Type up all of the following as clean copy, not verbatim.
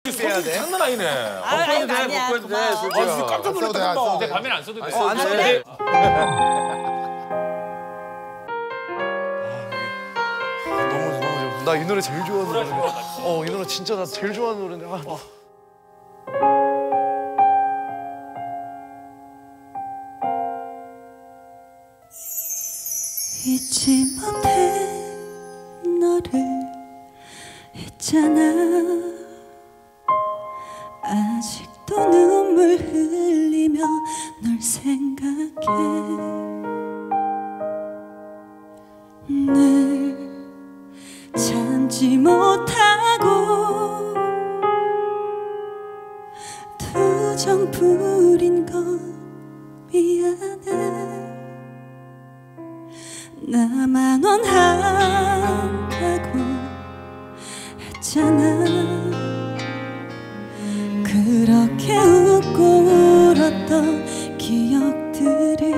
해야 돼. 장난 아니네. 아니 아니야. 깜짝 놀랐다. 돼. 가면 안 써도 돼. 안 써도 돼. 너무 좋아. 나 이 노래 제일 좋아하는 노래. 이 노래 진짜 나 제일 좋아하는 노래인데. 잊지 못해 너를 했잖아. 아직도 눈물 흘리며 널 생각해. 늘 참지 못하고 투정 부린 건 미안해. 나만 원한다고 했잖아. 그렇게 웃고 울었던 기억들이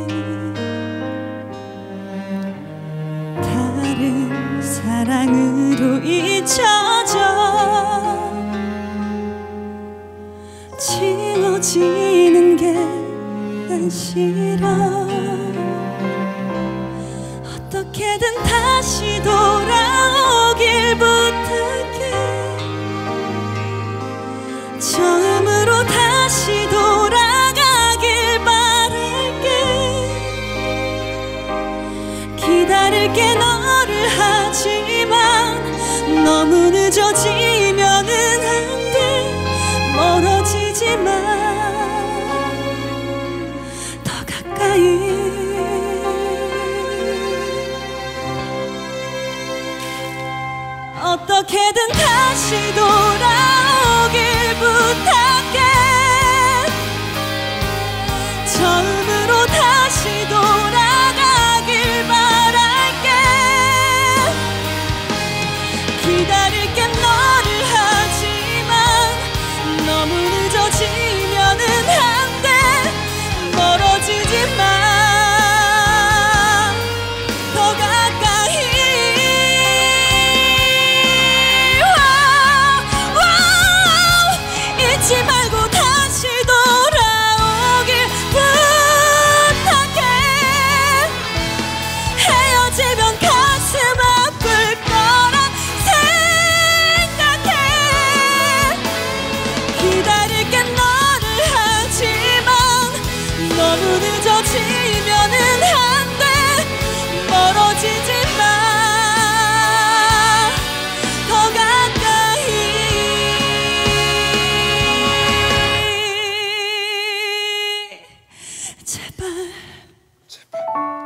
다른 사랑으로 잊혀져 지워지는 게 난 싫어. 어떻게든 다시 돌아오길 부탁해. 처음으로 다시 돌아가길 바랄게. 기다릴게 너를 하지만 너무 늦어지면은 안 돼. 멀어지지 마. 더 가까이. 어떻게든 다시 돌아오길 부탁해. 처음으로 다시 돌아가길 바랄게. 기다릴게 너를 하지만 너무 늦어지면은 안 돼. 멀어지지 마. 잊지 말고 다시 돌아오길 부탁해. 헤어지면 가슴 아플 거라 생각해. 기다릴게 너를 하지만 너무 늦어지면은 안 돼. 멀어지지 마. 더 가까이. 제발 제발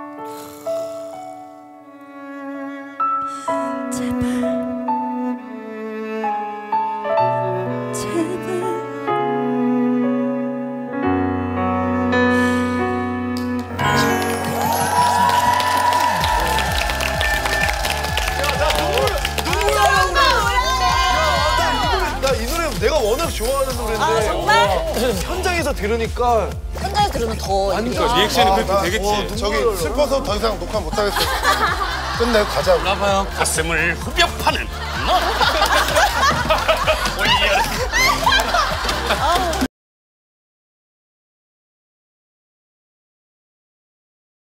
제발 제발. 나 이 노래 내가 워낙 좋아하는 노래인데. 아, 정말? 현장에서 들으니까 현장에 들으면 더 완전 리액션이 그렇게 되겠지. 저기 슬퍼서 더 이상 녹화 못 하겠어. 끝내고 가자고. 나봐요. 가슴을 후벼 파는 너. 올려라.